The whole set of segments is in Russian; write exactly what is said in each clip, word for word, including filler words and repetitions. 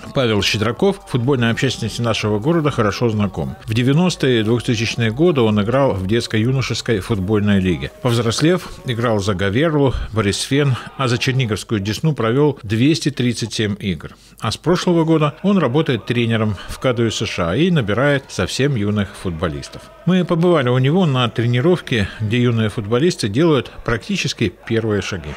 Павел Щедраков футбольной общественности нашего города хорошо знаком. В девяностые и двухтысячные годы он играл в детско-юношеской футбольной лиге. Повзрослев, играл за Говерлу, Борисфен, а за Черниговскую Десну провел двести тридцать семь игр. А с прошлого года он работает тренером в КДЮСШ и набирает совсем юных футболистов. Мы побывали у него на тренировке, где юные футболисты делают практически первые шаги.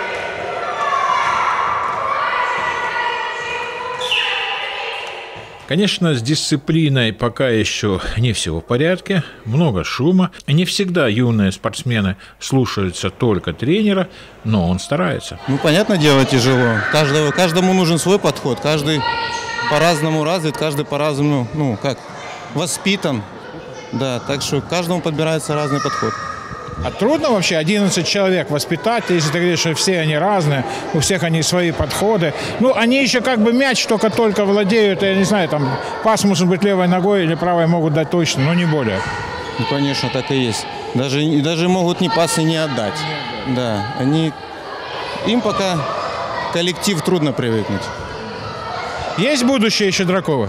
Конечно, с дисциплиной пока еще не все в порядке, много шума. Не всегда юные спортсмены слушаются только тренера, но он старается. Ну, понятное дело, тяжело. Каждого, каждому нужен свой подход, каждый по-разному развит, каждый по-разному, ну, как, воспитан. Да, так что каждому подбирается разный подход. А трудно вообще одиннадцать человек воспитать, если ты говоришь, что все они разные, у всех они свои подходы. Ну, они еще как бы мяч только-только владеют, я не знаю, там пас может быть левой ногой или правой могут дать точно, но не более. Ну, конечно, так и есть. Даже, даже могут ни пасы не отдать. Да, они, им пока коллектив трудно привыкнуть. Есть будущее Щедракова?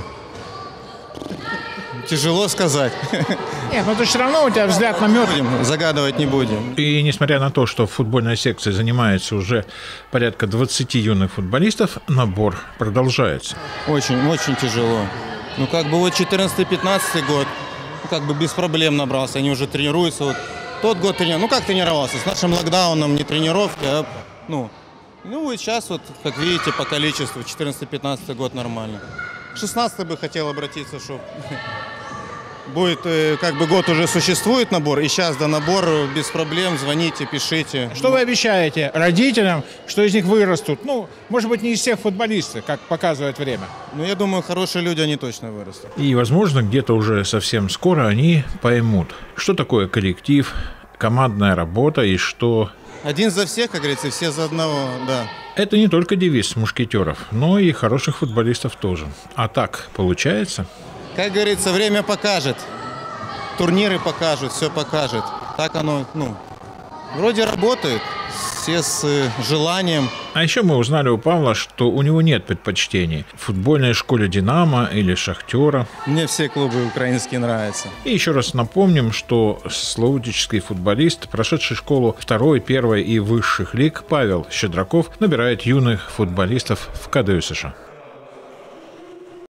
Тяжело сказать. Нет, но это все равно у тебя взгляд на мед. Будем, загадывать не будем. И несмотря на то, что в футбольной секции занимается уже порядка двадцати юных футболистов, набор продолжается. Очень, очень тяжело. Ну, как бы вот четырнадцатый-пятнадцатый год, ну, как бы без проблем набрался, они уже тренируются. Вот тот год тренировался, ну, как тренировался? С нашим локдауном не тренировки, а, ну, ну, и сейчас вот, как видите, по количеству, четырнадцатый-пятнадцатый год нормально. шестнадцатый бы хотел обратиться, что будет, как бы год уже существует набор, и сейчас до набора без проблем, звоните, пишите. Что вы обещаете родителям, что из них вырастут? Ну, может быть, не из всех футболистов, как показывает время. Ну, я думаю, хорошие люди, они точно вырастут. И, возможно, где-то уже совсем скоро они поймут, что такое коллектив, командная работа и что... Один за всех, как говорится, все за одного, да. Это не только девиз мушкетеров, но и хороших футболистов тоже. А так получается? Как говорится, время покажет. Турниры покажут, все покажет. Так оно, ну, вроде работает. Все с желанием. А еще мы узнали у Павла, что у него нет предпочтений в футбольной школе «Динамо» или «Шахтера». Мне все клубы украинские нравятся. И еще раз напомним, что славутический футболист, прошедший школу второй, первой и высших лиг, Павел Щедраков набирает юных футболистов в КДЮСШ.